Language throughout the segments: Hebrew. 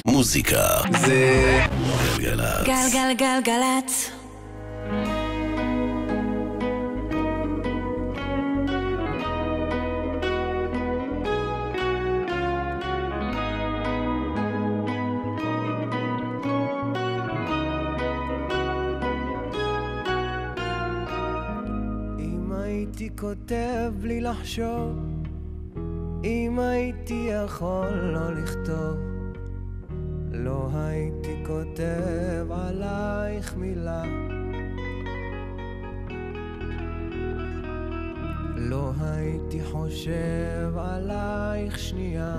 מוזיקה זה גלגלצ. גלגלגלגלצ. אם הייתי כותב בלי לחשוב, אם הייתי יכול לא לכתוב, לא הייתי כותב עלייך מילה, לא הייתי חושב עלייך שנייה,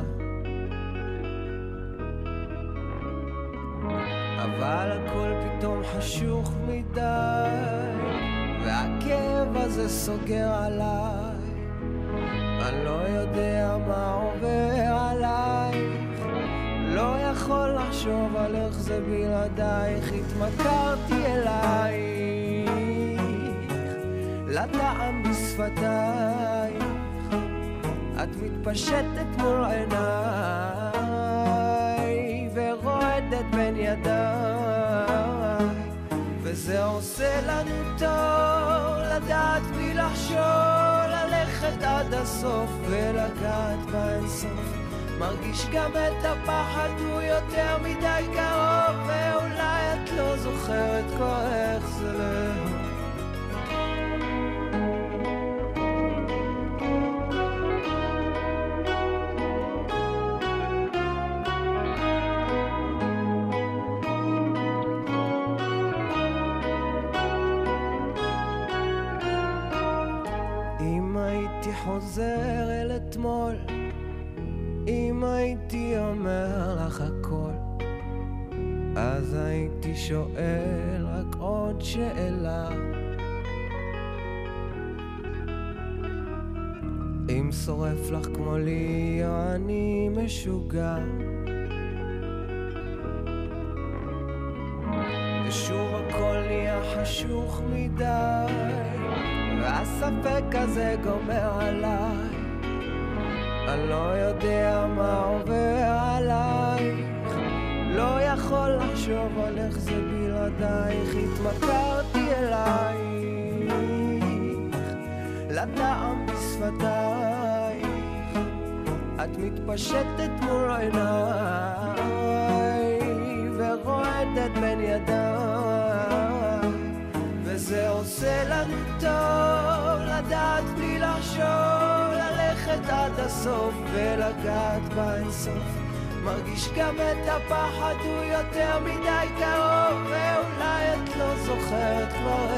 אבל הכל פתאום חשוך מדי, והכאב הזה סוגר עליי, אני לא יודע מה עובר עלייך, לא יכול לחשוב על איך זה בלעדייך, התמכרתי אלייך, לטעם בשפתייך, את מתפשטת מול עיניי, ורועדת בין ידיי, וזה עושה לנו טוב, לדעת בלי לחשוב, ללכת עד הסוף ולגעת באינסוף, מרגיש גם את הפחד, הוא יותר מדי קרוב, ואולי את לא זוכרת כבר איך זה לאהוב. אם הייתי חוזר אל אתמול, אם הייתי אומר לך הכל, אז הייתי שואל רק עוד שאלה, אם שורף לך כמו לי או אני משוגע, ושוב הכל נהיה חשוך מדי, והספק הזה גומר עליי, אני לא יודע מה עובר עלייך, לא יכול לחשוב על איך זה בלעדייך, התמכרתי אלייך, לטעם בשפתייך, את מתפשטת מול עיניי, ורועדת בין ידיי, וזה עושה לנו טוב, לדעת בלי לחשוב, ללכת עד הסוף ולגעת באינסוף, מרגיש גם את הפחד, הוא יותר מדי קרוב, ואולי את לא זוכרת כבר